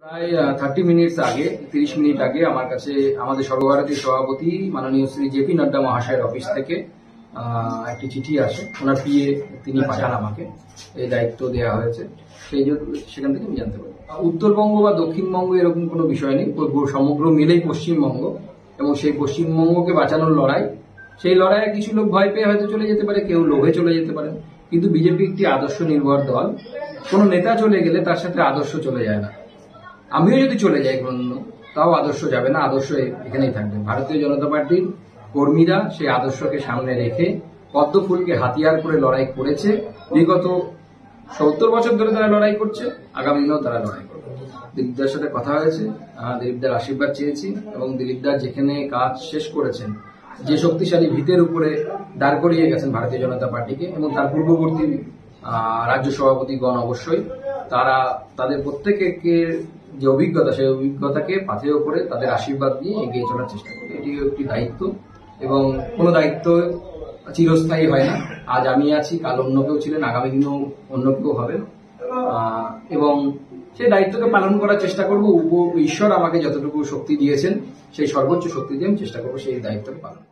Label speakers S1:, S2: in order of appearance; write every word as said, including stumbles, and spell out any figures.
S1: প্রায় thirty minutes আগে তিরিশ মিনিট আগে আমার কাছে আমাদের সর্বভারতীয় সভাপতি মাননীয় শ্রী জেপি নাড্ডা মহাশয়ের অফিস থেকে একটি চিঠি আসে। ওনার পিএ তিনি পাঠান আমাকে, এই দায়িত্ব দেওয়া হয়েছে। সেই জন্য সেখান থেকে আমি জানতে পারি উত্তরবঙ্গ বা দক্ষিণবঙ্গ এরকম কোনো বিষয় নেই, সমগ্র মিলেই পশ্চিমবঙ্গ এবং সেই পশ্চিমবঙ্গকে বাঁচানোর লড়াই। সেই লড়াইয়ে কিছু লোক ভয় পেয়ে হয়তো চলে যেতে পারে, কেউ লোভে চলে যেতে পারে, কিন্তু বিজেপি একটি আদর্শ নির্ভর দল। কোনো নেতা চলে গেলে তার সাথে আদর্শ চলে যায় না। আমিও যদি চলে যাই কোনো, তাও আদর্শ যাবে না, আদর্শ এখানেই থাকবে। ভারতীয় জনতা পার্টির কর্মীরা সেই আদর্শকে সামনে রেখে পদ্ম ফুলকে হাতিয়ার করে লড়াই করেছে। বিগত সত্তর বছর ধরে তারা লড়াই করছে, আগামী দিনেও তারা লড়াই করবে। দিলীপদার সাথে কথা হয়েছে, দিলীপদার আশীর্বাদ চেয়েছি এবং দিলীপদার যেখানে কাজ শেষ করেছেন, যে শক্তিশালী ভিতের উপরে দাঁড় করিয়ে গেছেন ভারতীয় জনতা পার্টিকে, এবং তার পূর্ববর্তী রাজ্য সভাপতিগণ অবশ্যই তারা তাদের প্রত্যেককে যে অভিজ্ঞতা, সেই অভিজ্ঞতাকে পাথেয় করে তাদের আশীর্বাদ নিয়ে এগিয়ে চলার চেষ্টা করবে। এটি একটি দায়িত্ব এবং কোনো দায়িত্ব চিরস্থায়ী হয় না। আজ আমি আছি, কাল অন্য কেউ ছিলেন, আগামী দিনেও অন্য কেউ হবে, এবং সেই দায়িত্বকে পালন করার চেষ্টা করব। ঈশ্বর আমাকে যতটুকু শক্তি দিয়েছেন, সেই সর্বোচ্চ শক্তি দিয়ে আমি চেষ্টা করবো সেই দায়িত্বকে পালন।